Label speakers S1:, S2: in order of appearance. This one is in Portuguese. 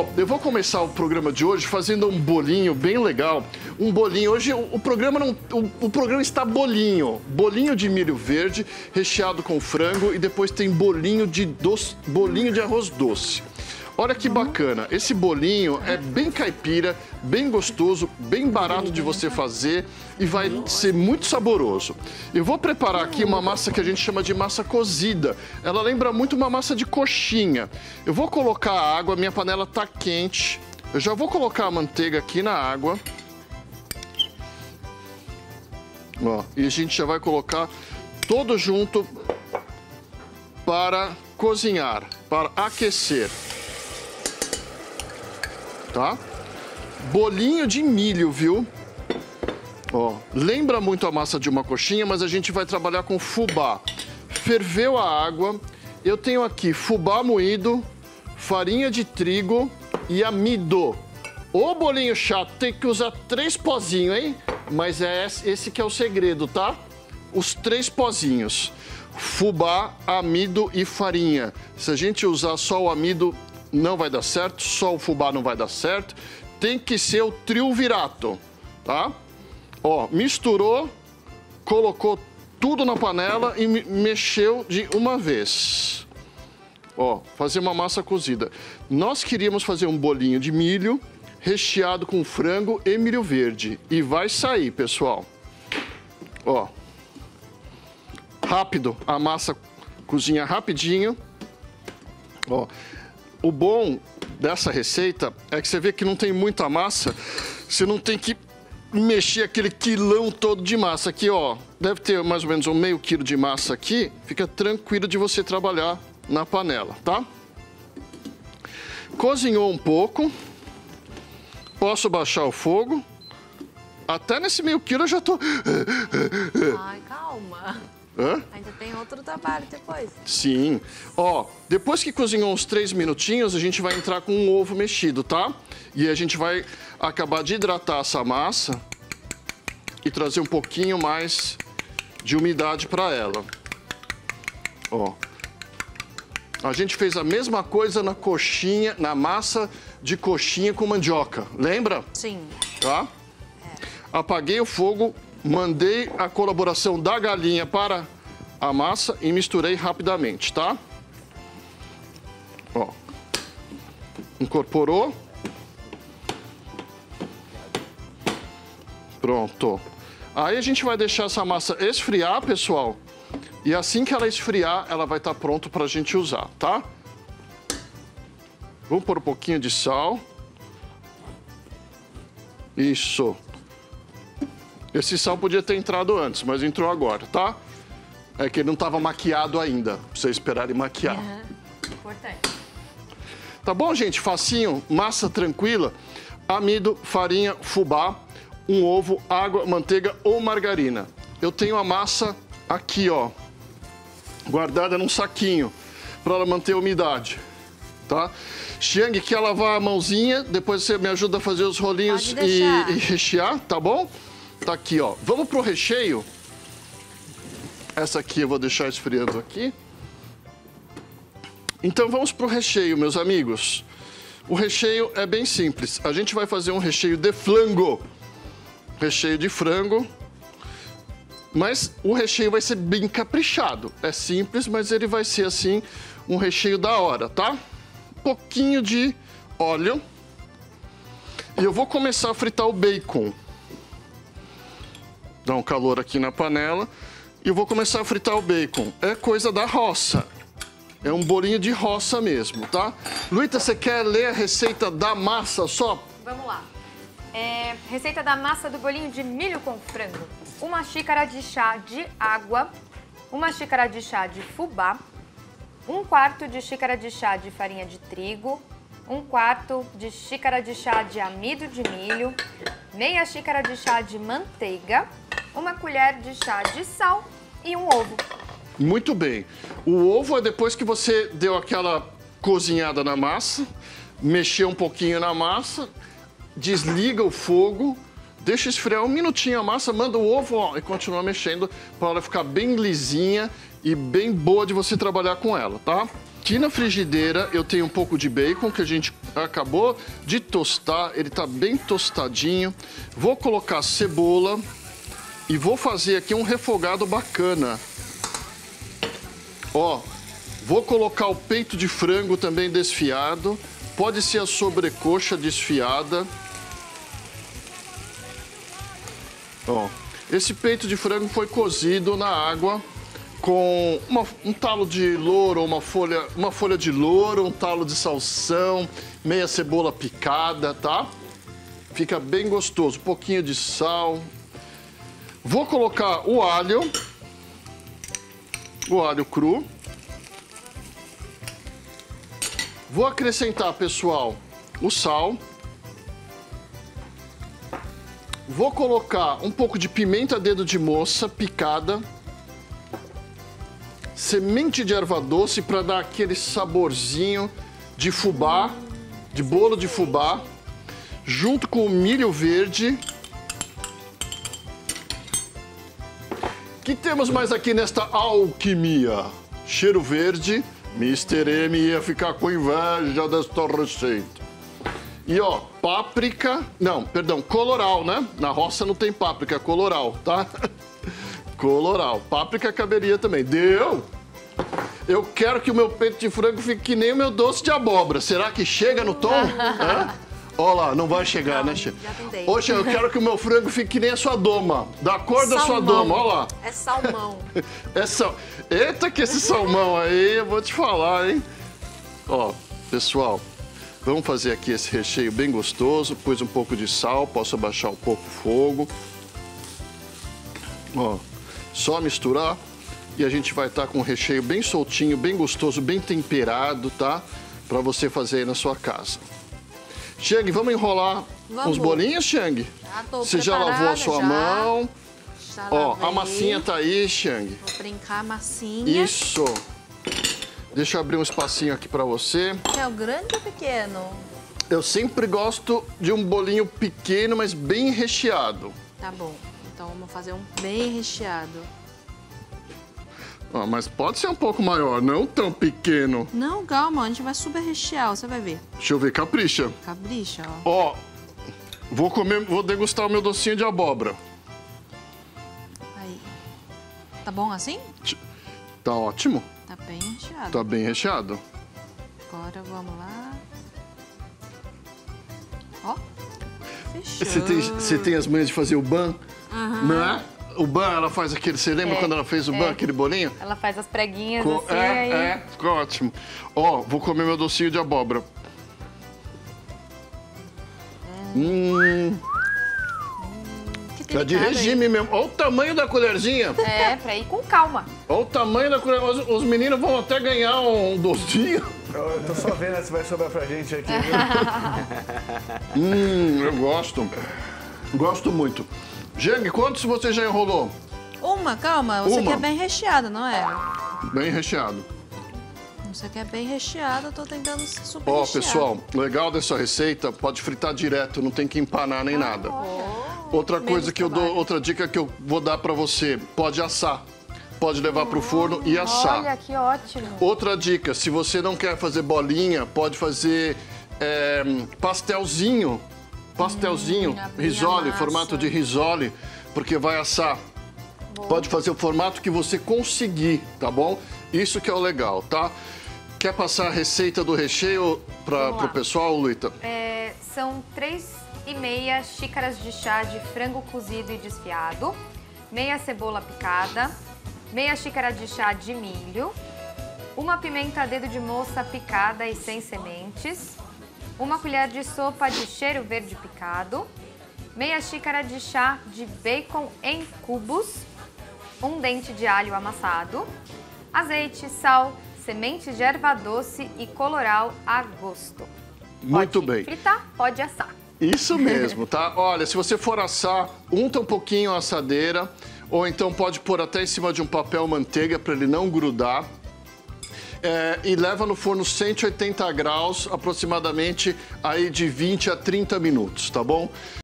S1: Pessoal, eu vou começar o programa de hoje fazendo um bolinho bem legal. Um bolinho, hoje o programa está bolinho. Bolinho de milho verde, recheado com frango e depois tem bolinho de arroz doce. Olha que bacana, esse bolinho é bem caipira, bem gostoso, bem barato de você fazer e vai ser muito saboroso. Eu vou preparar aqui uma massa que a gente chama de massa cozida. Ela lembra muito uma massa de coxinha. Eu vou colocar a água, minha panela está quente. Eu já vou colocar a manteiga aqui na água. Ó, e a gente já vai colocar todo junto para cozinhar, para aquecer. Tá? Bolinho de milho, viu? Ó, lembra muito a massa de uma coxinha, mas a gente vai trabalhar com fubá. Ferveu a água, eu tenho aqui fubá moído, farinha de trigo e amido. Ô bolinho chato, tem que usar 3 pozinhos, hein? Mas é esse que é o segredo, tá? Os 3 pozinhos. Fubá, amido e farinha. Se a gente usar só o amido, não vai dar certo, só o fubá não vai dar certo. Tem que ser o triunvirato, tá? Ó, misturou, colocou tudo na panela e mexeu de uma vez. Ó, fazer uma massa cozida. Nós queríamos fazer um bolinho de milho recheado com frango e milho verde. E vai sair, pessoal. Ó. Rápido, a massa cozinha rapidinho. Ó. O bom dessa receita é que você vê que não tem muita massa, você não tem que mexer aquele quilão todo de massa. Aqui, ó, deve ter mais ou menos um meio quilo de massa aqui, fica tranquilo de você trabalhar na panela, tá? Cozinhou um pouco, posso baixar o fogo. Até nesse meio quilo eu já tô...
S2: Ai, calma.
S1: Hã?
S2: Ainda tem outro trabalho depois.
S1: Sim. Ó, depois que cozinhou uns 3 minutinhos, a gente vai entrar com um ovo mexido, tá? E a gente vai acabar de hidratar essa massa e trazer um pouquinho mais de umidade para ela. Ó. A gente fez a mesma coisa na coxinha, na massa de coxinha com mandioca. Lembra?
S2: Sim.
S1: Tá? Apaguei o fogo. Mandei a colaboração da galinha para a massa e misturei rapidamente, tá? Ó. Incorporou. Pronto. Aí a gente vai deixar essa massa esfriar, pessoal. E assim que ela esfriar, ela vai estar pronta para a gente usar, tá? Vamos pôr um pouquinho de sal. Isso. Esse sal podia ter entrado antes, mas entrou agora, tá? É que ele não estava maquiado ainda, pra vocês esperarem maquiar.
S2: Importante.
S1: Tá bom, gente? Facinho, massa tranquila, amido, farinha, fubá, um ovo, água, manteiga ou margarina. Eu tenho a massa aqui, ó, guardada num saquinho, para ela manter a umidade, tá? Xiang, quer lavar a mãozinha? Depois você me ajuda a fazer os rolinhos e rechear, tá bom? Tá aqui, ó. Vamos pro recheio. Essa aqui eu vou deixar esfriando aqui. Então vamos pro recheio, meus amigos. O recheio é bem simples. A gente vai fazer um recheio de flango. Recheio de frango. Mas o recheio vai ser bem caprichado. É simples, mas ele vai ser assim, um recheio da hora, tá? Um pouquinho de óleo. E eu vou começar a fritar o bacon. Dá um calor aqui na panela. E eu vou começar a fritar o bacon. É coisa da roça. É um bolinho de roça mesmo, tá? Luíta, você quer ler a receita da massa só?
S2: Vamos lá. Receita da massa do bolinho de milho com frango. 1 xícara de chá de água. 1 xícara de chá de fubá. 1/4 de xícara de chá de farinha de trigo. 1/4 de xícara de chá de amido de milho. Meia xícara de chá de manteiga. 1 colher de chá de sal e um ovo.
S1: Muito bem. O ovo é depois que você deu aquela cozinhada na massa, mexeu um pouquinho na massa, desliga o fogo, deixa esfriar um minutinho a massa, manda o ovo, ó, e continua mexendo para ela ficar bem lisinha e bem boa de você trabalhar com ela, tá? Aqui na frigideira eu tenho um pouco de bacon que a gente acabou de tostar, ele tá bem tostadinho. Vou colocar cebola e vou fazer aqui um refogado bacana. Ó, vou colocar o peito de frango também desfiado, pode ser a sobrecoxa desfiada. Ó, esse peito de frango foi cozido na água com um talo de louro, uma folha de louro, um talo de salsão, meia cebola picada, tá? Fica bem gostoso, um pouquinho de sal. Vou colocar o alho cru. Vou acrescentar, pessoal, o sal. Vou colocar um pouco de pimenta dedo de moça picada. Semente de erva doce para dar aquele saborzinho de fubá, de bolo de fubá, junto com o milho verde. O que temos mais aqui nesta alquimia? Cheiro verde. Mr. M ia ficar com inveja desta receita. E ó, páprica, não, perdão, coloral, né? Na roça não tem páprica, é coloral, tá? Coloral. Páprica caberia também. Deu? Eu quero que o meu peito de frango fique que nem o meu doce de abóbora. Será que chega no tom? Olha lá, não vai chegar, né, Che?
S2: Já tentei.
S1: Poxa, eu quero que o meu frango fique que nem a sua doma. Da cor da sua doma, olha lá.
S2: É salmão.
S1: Eita, que esse salmão aí, eu vou te falar, hein? Ó, pessoal, vamos fazer aqui esse recheio bem gostoso. Pus um pouco de sal, posso abaixar um pouco o fogo. Ó. Só misturar e a gente vai estar com um recheio bem soltinho, bem gostoso, bem temperado, tá? Pra você fazer aí na sua casa. Xiang, vamos enrolar uns bolinhos, Xiang? Você já lavou a sua mão?
S2: Já
S1: Ó,
S2: lavei.
S1: a massinha tá aí, Xiang.
S2: Vou brincar a massinha.
S1: Isso. Deixa eu abrir um espacinho aqui pra você.
S2: É o grande ou pequeno?
S1: Eu sempre gosto de um bolinho pequeno, mas bem recheado.
S2: Tá bom. Então vamos fazer um bem recheado.
S1: Ó, mas pode ser um pouco maior, não tão pequeno.
S2: Não, calma, a gente vai super rechear, você vai ver.
S1: Deixa eu ver, capricha.
S2: Capricha, ó.
S1: Ó, vou degustar o meu docinho de abóbora.
S2: Aí. Tá bom assim?
S1: Tá ótimo.
S2: Tá bem recheado.
S1: Tá bem recheado.
S2: Agora vamos lá. Ó. Fechou.
S1: Você tem as manhas de fazer o ban? Não é? O ban, ela faz aquele... Você lembra quando ela fez o ban, aquele bolinho?
S2: Ela faz as preguinhas assim, aí...
S1: Ficou ótimo. Ó, vou comer meu docinho de abóbora.
S2: Que
S1: Tá de
S2: delicado,
S1: regime mesmo. Olha o tamanho da colherzinha.
S2: É, pra ir com calma.
S1: Olha o tamanho da colher. Os meninos vão até ganhar um docinho.
S3: Eu tô só vendo se vai sobrar pra gente aqui, viu?
S1: Eu gosto. Gosto muito. Jang, quantos você já enrolou?
S2: Uma, calma. Você
S1: Uma.
S2: quer bem recheado, não é?
S1: Bem recheado.
S2: Você quer bem recheado, eu tô tentando super
S1: Ó,
S2: recheado.
S1: pessoal, legal dessa receita, pode fritar direto, não tem que empanar nem nada. Outra coisa que eu dou, outra dica que eu vou dar pra você, pode assar. Pode levar pro forno e assar.
S2: Olha, que ótimo.
S1: Outra dica, se você não quer fazer bolinha, pode fazer pastelzinho. Pastelzinho,
S2: abrir a
S1: risole,
S2: massa.
S1: formato de risole, porque vai assar. Pode fazer o formato que você conseguir, tá bom? Isso que é o legal, tá? Quer passar a receita do recheio pro pessoal, Luíta?
S2: São 3,5 xícaras de chá de frango cozido e desfiado, meia cebola picada, meia xícara de chá de milho, uma pimenta dedo de moça picada e sem sementes, uma colher de sopa de cheiro verde picado, meia xícara de chá de bacon em cubos, um dente de alho amassado, azeite, sal, sementes de erva doce e coloral a gosto.
S1: Muito
S2: Pode
S1: bem.
S2: fritar, pode assar.
S1: Isso mesmo, tá? Olha, se você for assar, unta um pouquinho a assadeira, ou então pode pôr até em cima de um papel manteiga para ele não grudar. E leva no forno 180 graus, aproximadamente aí de 20 a 30 minutos, tá bom?